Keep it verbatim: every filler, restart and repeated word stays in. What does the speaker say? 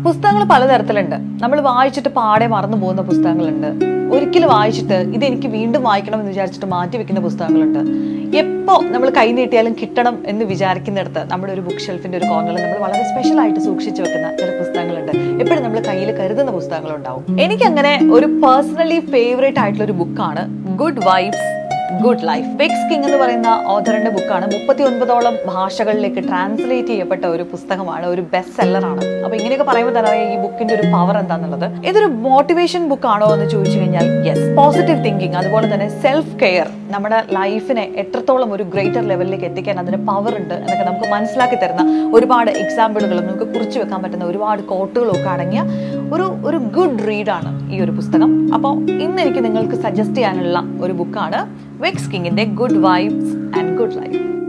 പുസ്തകങ്ങൾ പലതരത്തിലുണ്ട്. നമ്മൾ വായിച്ചിട്ട് പാടെ മറന്നു പോകുന്ന പുസ്തകങ്ങളുണ്ട്. ഒരിക്കലും വായിച്ചിട്ട് ഇതെനിക്ക് വീണ്ടും വായിക്കണം എന്ന് വിചാരിച്ചിട്ട് മാറ്റി വെക്കുന്ന പുസ്തകങ്ങളുണ്ട്. എപ്പോൾ നമ്മൾ കൈ നീട്ടിയാലും കിട്ടണം എന്ന് വിചാരിക്കുന്നിടത്ത് നമ്മുടെ ഒരു ബുക്ക് ഷെൽഫിന്റെ ഒരു കോർണറിൽ നമ്മൾ വളരെ സ്പെഷ്യൽ ആയിട്ട് സൂക്ഷിച്ചു വെക്കുന്ന ചില പുസ്തകങ്ങളുണ്ട്. എപ്പോഴും നമ്മൾ കയ്യിൽ കരുതുന്ന പുസ്തകങ്ങളുണ്ടാവും. എനിക്കങ്ങനെ ഒരു പേഴ്സണലി ഫേവറേറ്റ് ആയിട്ടുള്ള ഒരു ബുക്കാണ് good vibes good life. Vex King എന്ന് പറയുന്ന ഓഥറിന്റെ ബുക്കാണ്. മുപ്പത്തി ഒൻപതോളം ഭാഷകളിലേക്ക് ട്രാൻസ്ലേറ്റ് ചെയ്യപ്പെട്ട ഒരു പുസ്തകമാണ്, ഒരു ബെസ്റ്റ് സെല്ലറാണ്. അപ്പൊ ഇങ്ങനെയൊക്കെ പറയുമ്പോൾ തന്നെ ഈ ബുക്കിന്റെ ഒരു പവർ എന്താന്നുള്ളത്. ഇതൊരു മോട്ടിവേഷൻ ബുക്കാണോ എന്ന് ചോദിച്ചു കഴിഞ്ഞാൽ യെസ്. പോസിറ്റീവ് തിങ്കിങ്, അതുപോലെ തന്നെ സെൽഫ് കെയർ, നമ്മുടെ ലൈഫിനെ എത്രത്തോളം ഒരു ഗ്രേറ്റർ ലെവലിലേക്ക് എത്തിക്കാൻ അതിന് പവർ ഉണ്ട് എന്നൊക്കെ നമുക്ക് മനസ്സിലാക്കി തരുന്ന ഒരുപാട് എക്സാമ്പിളുകളും നമുക്ക് കുറിച്ചു വെക്കാൻ പറ്റുന്ന ഒരുപാട് കോട്ടുകളും ഒക്കെ അടങ്ങിയ ഒരു ഒരു ഗുഡ് റീഡാണ് ഈ ഒരു പുസ്തകം. അപ്പോൾ ഇന്ന് എനിക്ക് നിങ്ങൾക്ക് സജസ്റ്റ് ചെയ്യാനുള്ള ഒരു ബുക്കാണ് വെക്സ് കിങ്ങിന്റെ good vibes and good life.